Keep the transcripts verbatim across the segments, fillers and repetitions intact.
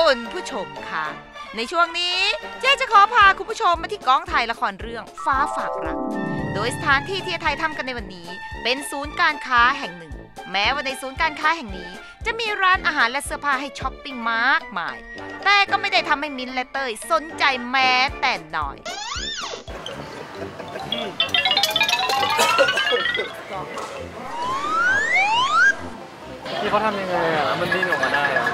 คุณผู้ชมค่ะในช่วงนี้เจ๊จะขอพาคุณผู้ชมมาที่กองถ่ายละครเรื่องฟ้าฝากรักโดยสถานที่ที่ไทยทำกันในวันนี้เป็นศูนย์การค้าแห่งหนึ่งแม้ว่าในศูนย์การค้าแห่งนี้จะมีร้านอาหารและเสื้อผ้าให้ช้อปปิ้งมากมายแต่ก็ไม่ได้ทำให้มิ้นและเต้ยสนใจแม้แต่น้อยนี่เขาทำยังไงอ่ะมันดิ้นออกมาได้อ่ะ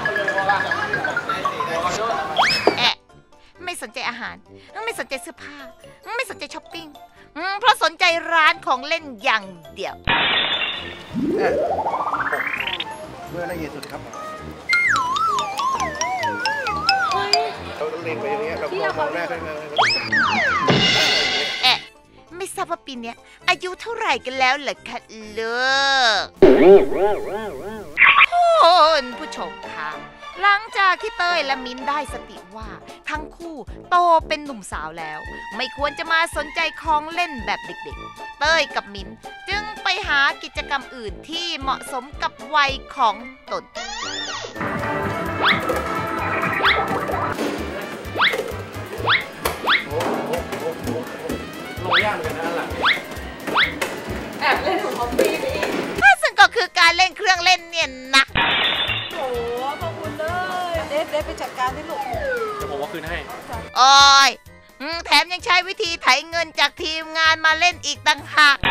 แอะไม่สนใจอาหารไม่สนใจเสื้อผ้าไม่สนใจช้อปปิ้งเพราะสนใจร้านของเล่นอย่างเดียวเมื่อละเอียดสุดครับเราต้องเล็งไปอย่างเงี้ยเรามองหน้ากันเลยแอะไม่ทราบว่าปีนี้อายุเท่าไหร่กันแล้วเหรอคะเลิกคุณผู้ชมคะหลังจากที่เต้ยและมิ้นได้สติว่าทั้งคู่โตเป็นหนุ่มสาวแล้วไม่ควรจะมาสนใจของเล่นแบบเด็กๆเต้ยกับมิ้นจึงไปหากิจกรรมอื่นที่เหมาะสมกับวัยของตนลงยากเหมือนกันนะหลังแอบเล่นของฮอปปี้ไปอีกซึ่งก็คือการเล่นเครื่องเล่นเนี่ยนะโอ้ขอบคุณเลยเด็ดเด็ดไปจัดการที่ลูกเดี๋ยวผมว่าคืนให้โอ้ยแถมยังใช้วิธีไถเงินจากทีมงานมาเล่นอีกต่างหาก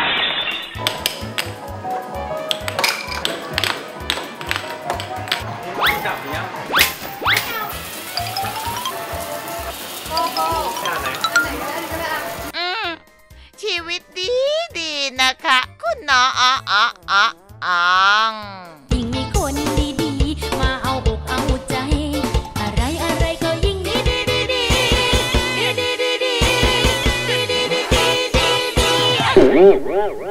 จับเนี้ยก็ก็ขนาดไหนอันไหนก็ได้ก็ได้อืมชีวิตดีดีนะคะคุณน้องอ๋ออ๋ออ๋ออ๋อยิ่งมีคนดีๆมาเอาอกเอาใจอะไรอะไรก็ยิ่งดีดีดีดีดีดีดีดีดีดีดีดี